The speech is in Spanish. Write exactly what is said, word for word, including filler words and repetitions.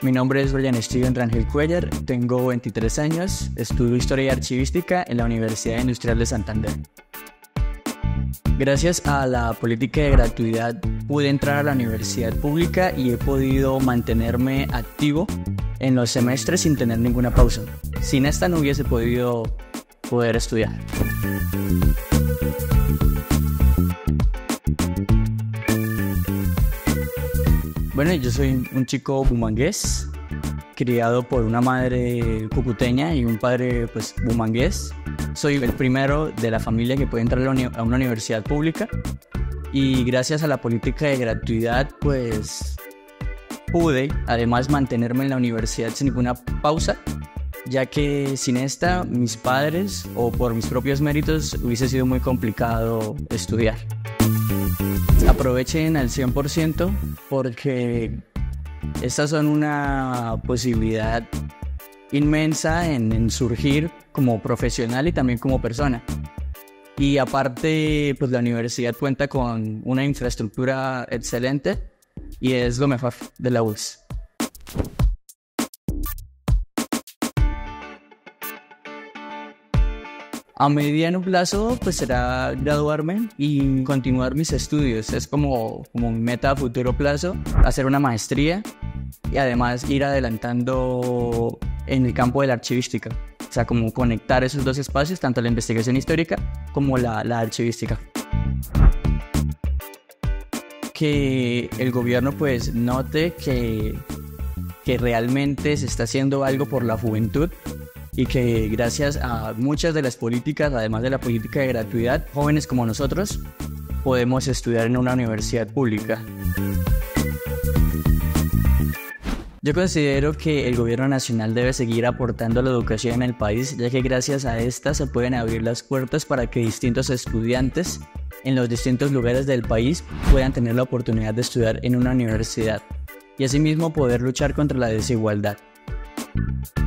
Mi nombre es Brian Steven Rangel Cuellar, tengo veintitrés años, estudio Historia y Archivística en la Universidad Industrial de Santander. Gracias a la política de gratuidad pude entrar a la universidad pública y he podido mantenerme activo en los semestres sin tener ninguna pausa. Sin esta no hubiese podido poder estudiar. Bueno, yo soy un chico bumangués, criado por una madre cucuteña y un padre pues bumangués. Soy el primero de la familia que puede entrar a, uni- a una universidad pública y gracias a la política de gratuidad pues pude además mantenerme en la universidad sin ninguna pausa, ya que sin esta mis padres o por mis propios méritos hubiese sido muy complicado estudiar. Aprovechen al cien por ciento porque estas son una posibilidad inmensa en, en surgir como profesional y también como persona. Y aparte, pues la universidad cuenta con una infraestructura excelente y es lo mejor de la U S. A mediano plazo, pues será graduarme y continuar mis estudios. Es como, como mi meta a futuro plazo, hacer una maestría y además ir adelantando en el campo de la archivística. O sea, como conectar esos dos espacios, tanto la investigación histórica como la, la archivística. Que el gobierno pues note que, que realmente se está haciendo algo por la juventud y que gracias a muchas de las políticas, además de la política de gratuidad, jóvenes como nosotros podemos estudiar en una universidad pública. Yo considero que el gobierno nacional debe seguir aportando a la educación en el país, ya que gracias a esta se pueden abrir las puertas para que distintos estudiantes en los distintos lugares del país puedan tener la oportunidad de estudiar en una universidad y asimismo poder luchar contra la desigualdad.